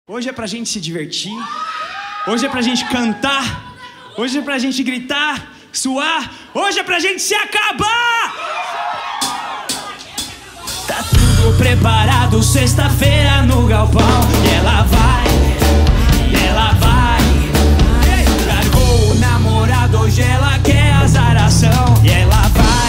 Hoje é pra gente se divertir, hoje é pra gente cantar, hoje é pra gente gritar, suar, hoje é pra gente se acabar! Tá tudo preparado, sexta-feira no galpão, e ela vai, largou o namorado, hoje ela quer azaração, e ela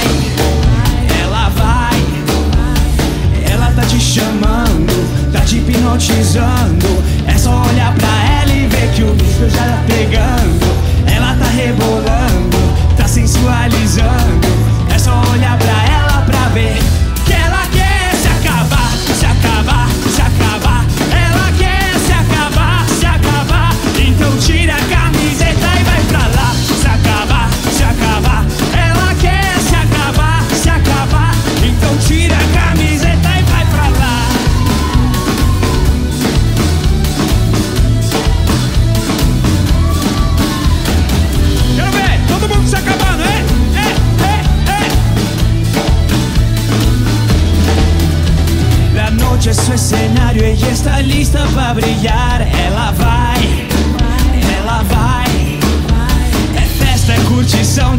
tá te chamando, tá te hipnotizando. É só olhar pra ela e ver que o bicho já tá pegando. Ela tá rebolando, tá sensualizando. É só olhar pra ela pra ver que ela quer se acabar, se acabar, se acabar. Ela quer se acabar, se acabar. Então tira a camiseta e vai pra lá. Se acabar, se acabar. Ela quer se acabar, se acabar. Então tira a camiseta e vai pra lá. Quero ver todo mundo se acabando, hein? La noche es su escenario, ella está lista para brillar. Ela vai. É festa, é curtição,